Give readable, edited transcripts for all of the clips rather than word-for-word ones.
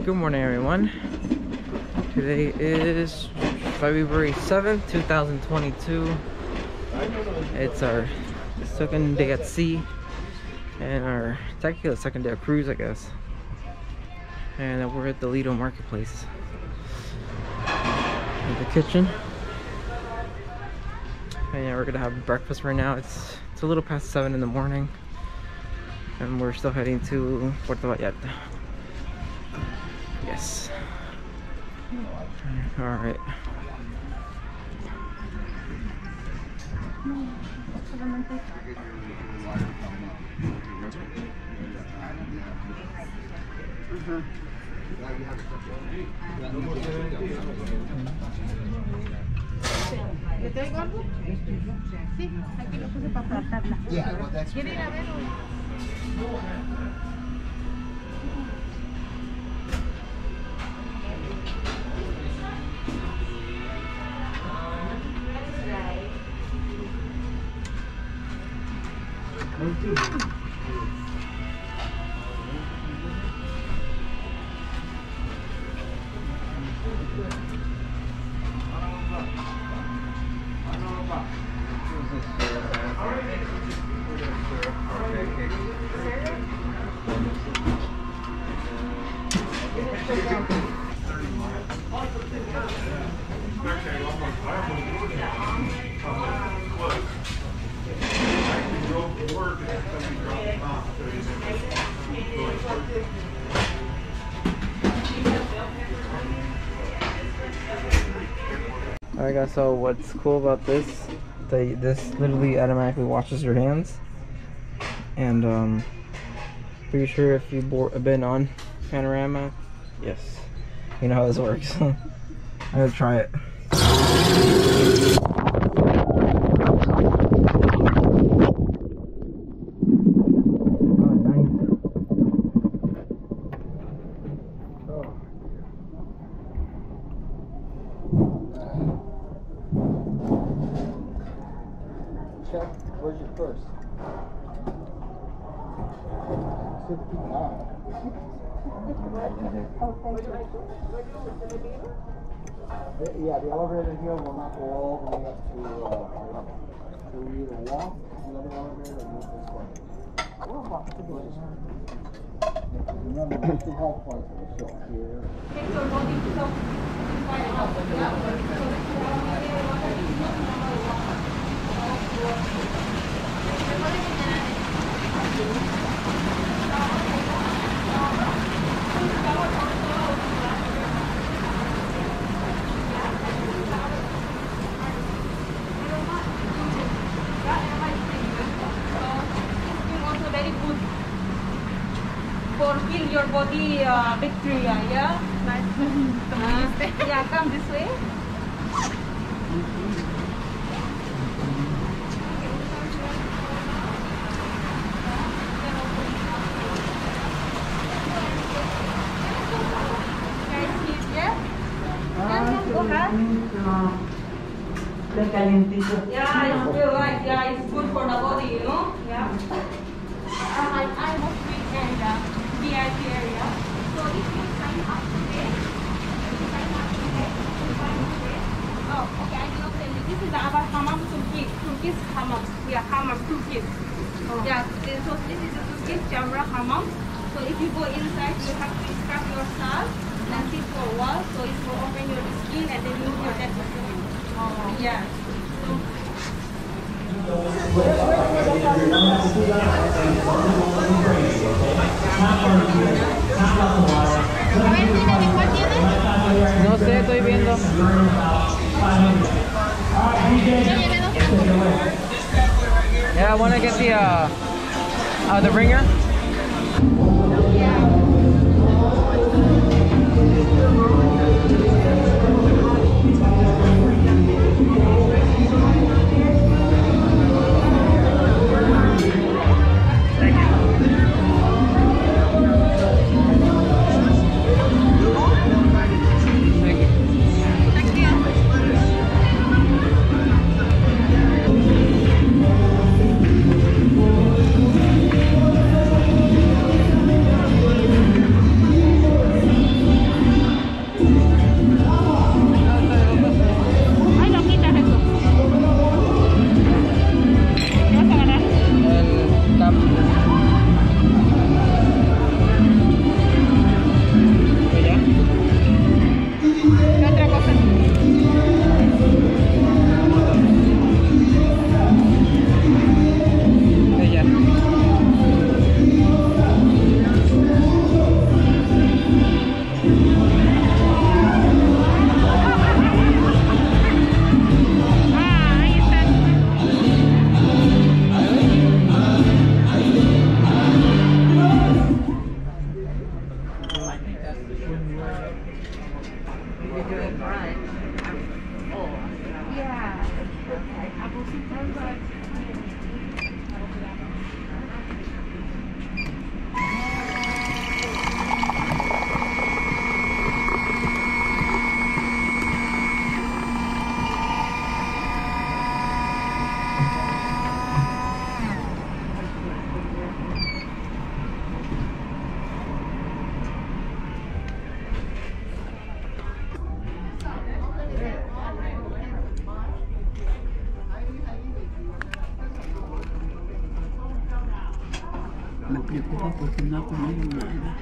Good morning, everyone. Today is February 7th, 2022. It's our second day at sea and our technically the second day of cruise, I guess. And we're at the Lido Marketplace. In the kitchen. And yeah, we're gonna have breakfast right now. It's a little past 7 in the morning. And we're still heading to Puerto Vallarta. Yes. Alright. ¿Le traigo algo? Sí, aquí lo puse para tratarla. ¿Quiere ir a ver Alright guys, so what's cool about this, this literally automatically washes your hands. And pretty sure if you've been on Panorama, yes, you know how this works. I'm gonna try it. Where's your purse? Yeah, the elevator here will not go all the way up to either walk the other elevator or use this one. We'll walk to the remember, there's two hall points of the show here. Take your body to the for kill your body bacteria, yeah? Nice. Yeah, come this way. Yeah, it's feel like, yeah, it's good for the body, you know? Yeah. I was with area, VIP area. So if you sign up today, oh, okay, I cannot tell you. This is our hammam Turkish hammam. Yeah, hammam Turkish. Oh. Yeah, so this is a Turkish Jamra hammam. So if you go inside, you have to scrub yourself and sit for a while. So it will open your skin and then move your dead skin. Oh. Yeah. So, no sé, estoy viendo. Yeah, I want to get the ringer. Me preocupa porque no ha comido nada.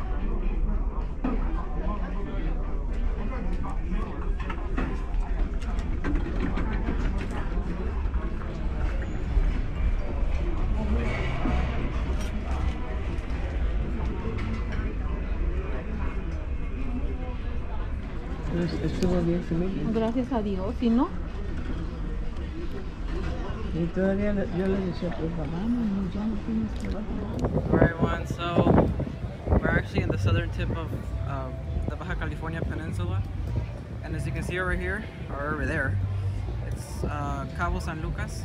Estuvo bien su mismo. Gracias a Dios, si no. Y todavía yo le decía, pues vamos, ya no tienes trabajo. Alright, everyone, so we're actually in the southern tip of the Baja California Peninsula. And as you can see over here, or over there, it's Cabo San Lucas.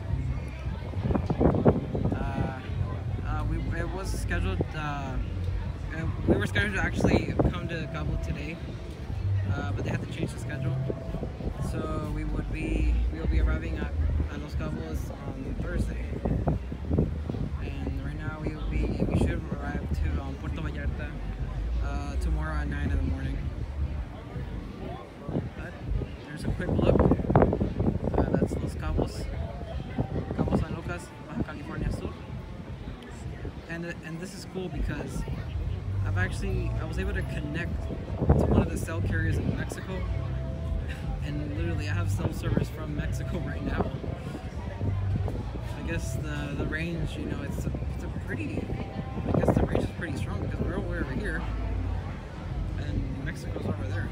It was scheduled, we were scheduled to actually come to Cabo today, but they had to change the schedule. So we will be arriving at Los Cabos on Thursday. And right now we should arrive to Puerto Vallarta tomorrow at 9 in the morning. But there's a quick look. That's Los Cabos, Cabo San Lucas, Baja California Sur. And this is cool because I was able to connect to one of the cell carriers in Mexico, and literally I have cell service from Mexico right now. I guess the range, you know, it's a pretty, I guess the range is pretty strong because we're over here and Mexico's over there.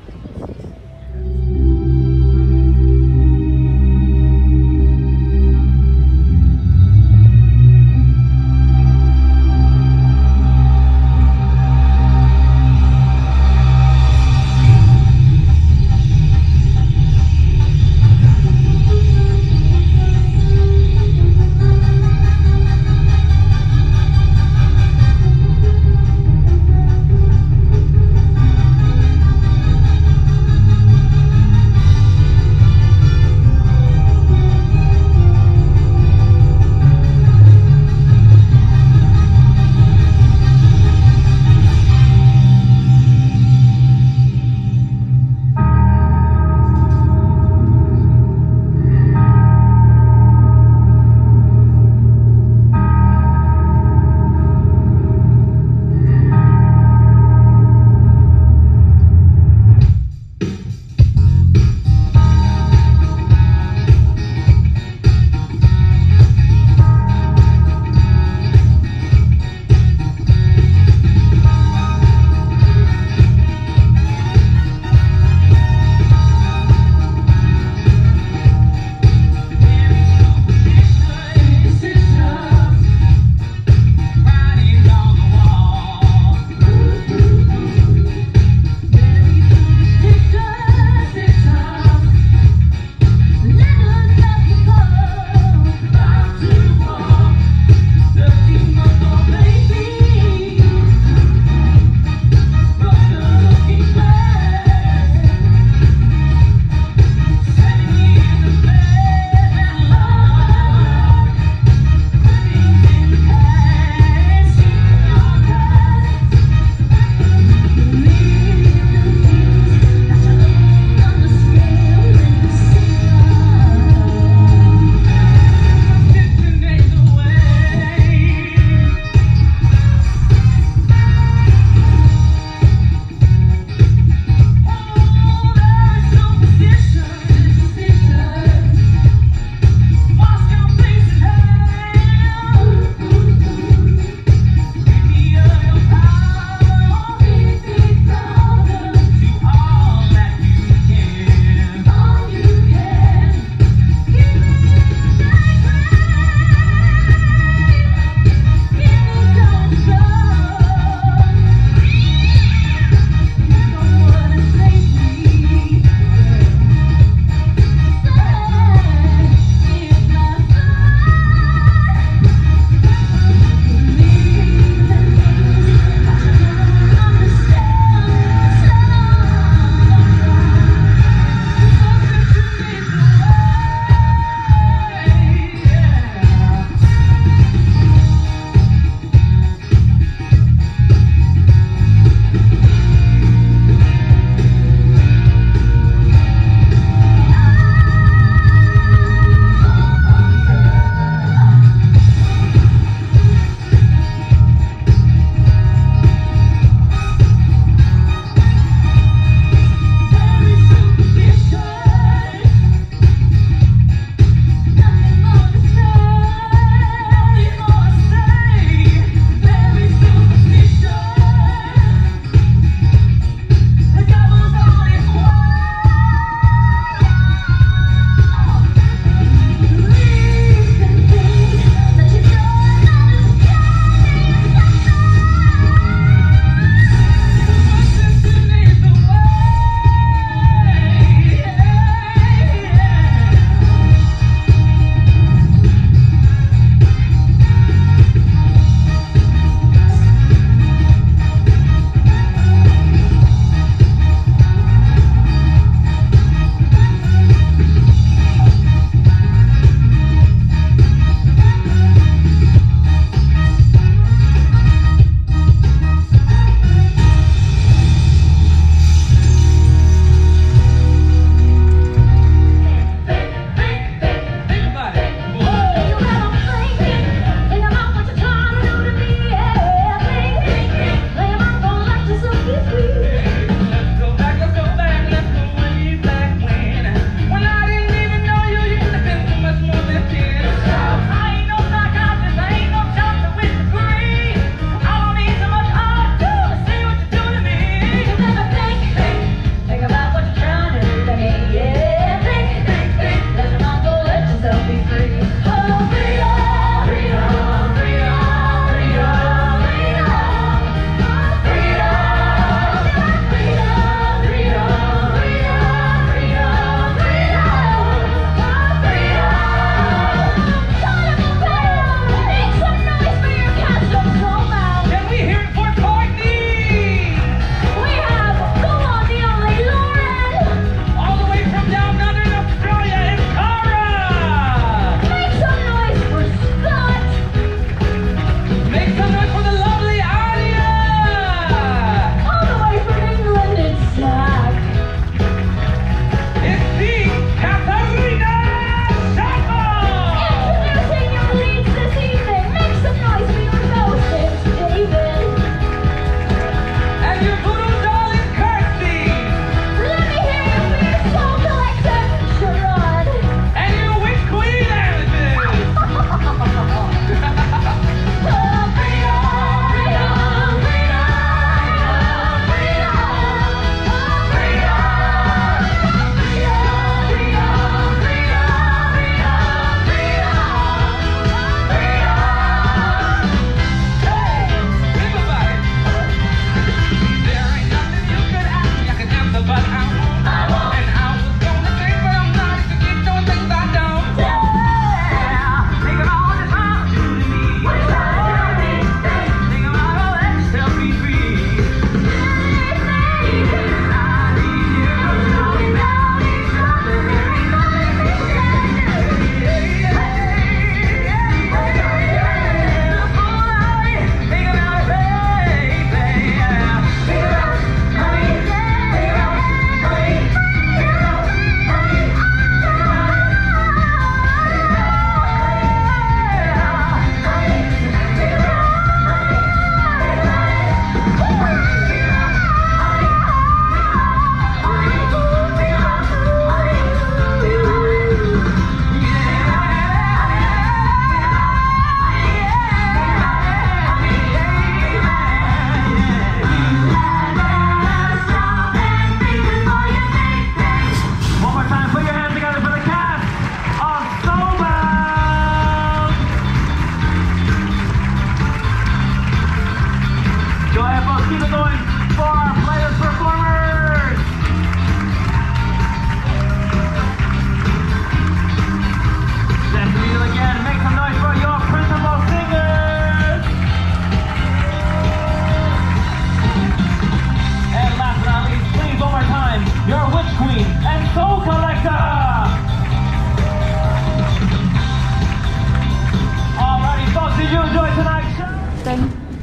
ten.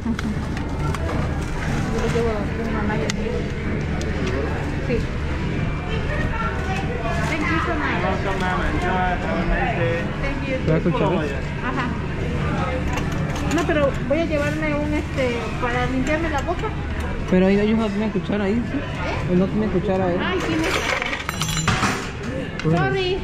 Yo le llevo una malla. Sí. Thank you so much. Welcome, ma'am. Enjoy. Have a nice day. Thank you. ¿Te vas a escuchar? Ajá. No, pero voy a llevarme un para limpiarme la boca. Pero ellos no tienen cuchara ahí, ¿sí? Pues no tienen cuchara ahí. Ay, sí me Sorry.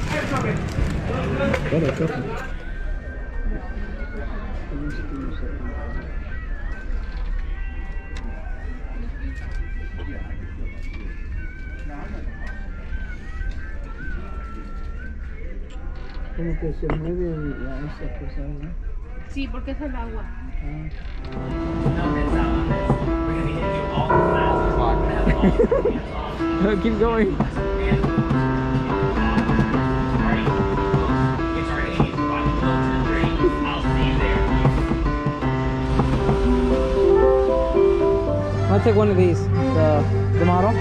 Como que se mueve esa cosa, ¿no? Sí, porque es el agua. Keep going. I'll take one of these, the model.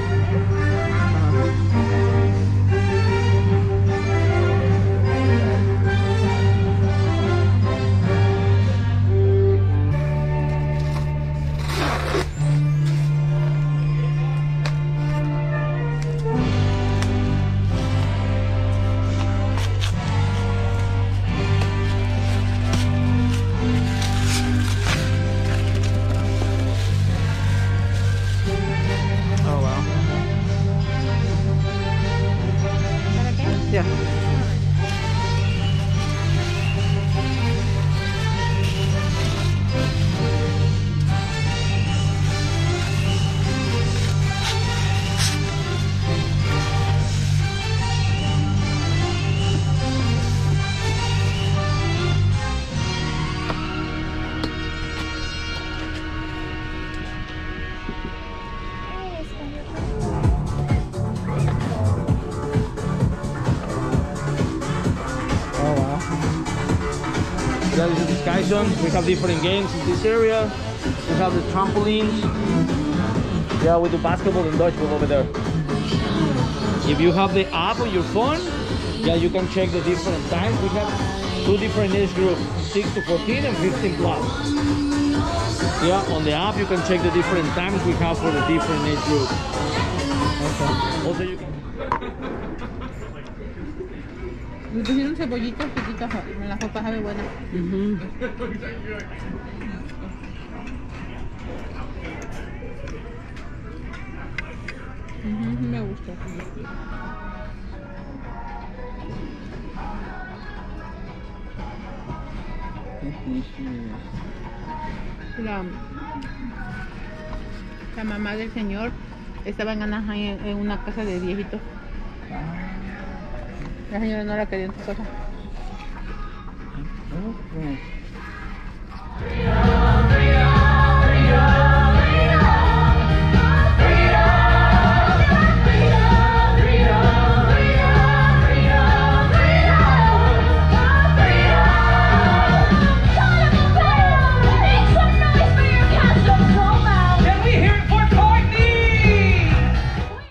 Yeah. This is the Sky Zone. We have different games in this area. We have the trampolines. Yeah, we do basketball and dodgeball over there. If you have the app on your phone, yeah, you can check the different times. We have two different age groups, 6 to 14 and 15 plus. Yeah, on the app you can check the different times we have for the different age groups. Okay. Also you can... Me pusieron cebollitas chiquitas, la sopa sabe buena. Me gusta. La mamá del señor estaba en Anaheim en una casa de viejitos. La señora no la quería en su casa. Okay.